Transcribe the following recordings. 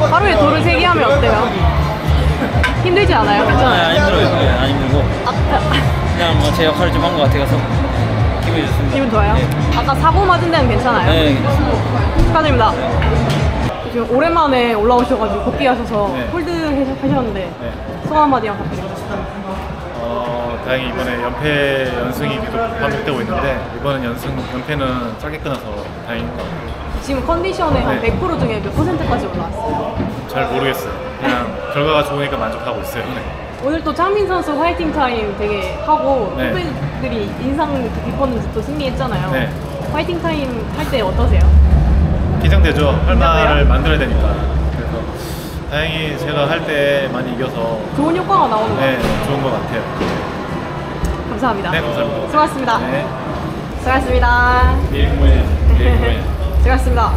하루에 도를 3개 하면 어때요? 힘들지 않아요? 괜찮아요? 안 힘들어요. 네, 안 힘들고 그냥 뭐 제 역할을 좀 한 것 같아서 기분이 좋습니다. 기분 좋아요? 네. 아까 사고 맞은 데는 괜찮아요? 네, 괜찮습니다. 축하드립니다. 지금 오랜만에 올라오셔가지고 복귀하셔서 네. 홀드 하셨는데 네. 소감 한마디만 부탁드립니다. 다행히 이번에 연패 연승이기도 반복되고 있는데 이번엔 연패는 짧게 끊어서 다행인 것 같아요. 지금 컨디션의 한 네. 100% 중에 몇 %까지 올라왔어요? 잘 모르겠어요. 그냥 결과가 좋으니까 만족하고 있어요. 네. 오늘 또 창민 선수 화이팅 타임 되게 하고 네. 후배들이 인상 깊었는지 또 승리했잖아요. 네. 화이팅 타임 할 때 어떠세요? 긴장되죠. 할 긴장돼요? 말을 만들어야 되니까. 그래서 다행히 제가 할 때 많이 이겨서 좋은 효과가 나오는 것 네, 같아요. 좋은 것 같아요. 감사합니다. 네, 감사합니다. 수고하셨습니다. 네. 수고하셨습니다. 수고하셨습니다.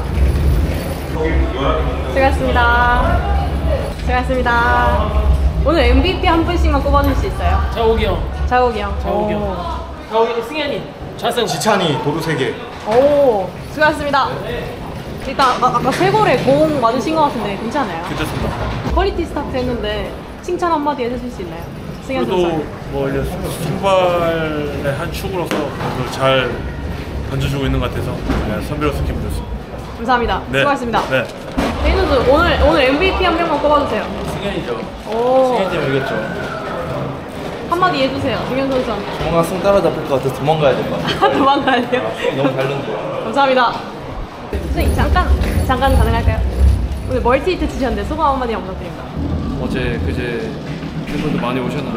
수고하셨습니다. 수고하셨습니다. 오늘 MVP 한 분씩만 꼽아줄 수 있어요? 자욱이 형. 자욱이 형. 자욱이 형. 오. 자욱이 승현이. 차승. 지찬이 도루 3개. 오, 수고하셨습니다. 일단 아까 쇄골에 공 맞으신 것 같은데 괜찮아요? 괜찮습니다. 퀄리티 스타트 했는데 칭찬 한마디 해주실 수 있나요? 승현 그래도 선수. 뭐 이제 선발의 한 축으로서 그래도 잘 던져주고 있는 것 같아서 선배로서 기분 좋습니다. 감사합니다. 네. 수고하셨습니다. 네. 대인 선수 오늘 MVP 한 명만 꼽아주세요. 승현이죠. 오, 승현 때문에 이겼죠. 한마디 해주세요. 승현 선수한테. 조만간 승 따라잡힐 것 같아서 도망가야 될 것 같아요. 도망가야 돼요. 너무 잘 던져. 감사합니다. 선생님 잠깐 가능할까요? 오늘 멀티 히트 치셨는데 소감 한마디 부탁드립니다. 어제 그제 팬분들 많이 오셨는데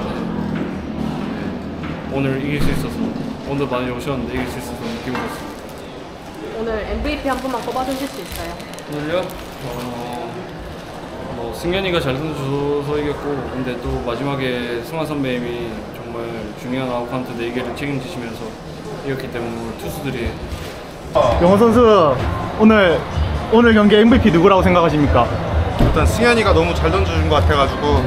오늘 이길 수 있어서 오늘 많이 오셨는데 이길 수 있어서 기분 좋습니다. 오늘 MVP 한 분만 꼽아주실 수 있어요? 오늘요? 뭐 승현이가 잘 던져줘서 이겼고 근데 또 마지막에 승환 선배님이 정말 중요한 아웃카운트 4개를 책임지시면서 이겼기 때문에 오늘 투수들이 영호 선수 오늘 경기 MVP 누구라고 생각하십니까? 일단 승현이가 너무 잘 던져준 것 같아가지고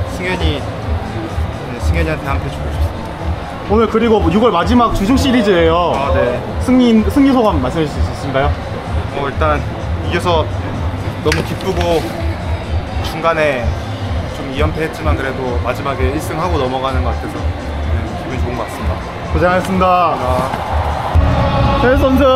승현이한테 한 표 주고 싶습니다. 오늘 그리고 6월 마지막 주중 시리즈예요. 아, 네. 승리 소감 말씀해 주실 수 있으신가요? 일단 이겨서 너무 기쁘고 중간에 좀 2연패 했지만 그래도 마지막에 1승하고 넘어가는 것 같아서 기분이 좋은 것 같습니다. 고생하셨습니다. 대일 선수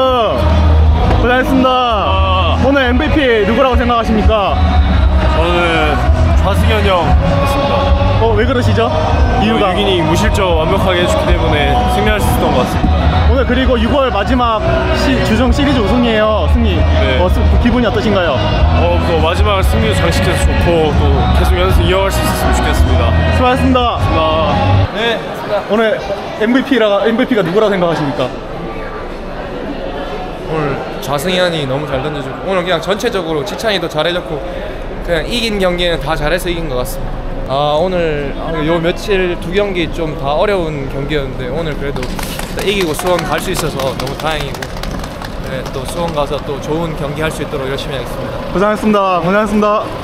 고생하셨습니다. 오늘 MVP 누구라고 생각하십니까? 저는 좌승현 형 같습니다. 왜 그러시죠? 이유가? 6인이 무실점 완벽하게 해주기 때문에 승리할 수 있었던 것 같습니다. 오늘 그리고 6월 마지막 주중 시리즈 우승이에요. 승리. 네. 기분이 어떠신가요? 또 마지막 승리도 장식해서 좋고 또 계속 연승 이어갈 수 있었으면 좋겠습니다. 수고하셨습니다. 네. 오늘 MVP가 누구라고 생각하십니까? 오늘 좌승현이 너무 잘 던져주고 오늘 그냥 전체적으로 지찬이도 잘해줬고 그냥 이긴 경기는 다 잘해서 이긴 것 같습니다. 오늘 요 며칠 2경기 좀 다 어려운 경기였는데 오늘 그래도 이기고 수원 갈 수 있어서 너무 다행이고 네, 또 수원 가서 또 좋은 경기 할 수 있도록 열심히 하겠습니다. 고생하셨습니다. 고생하셨습니다.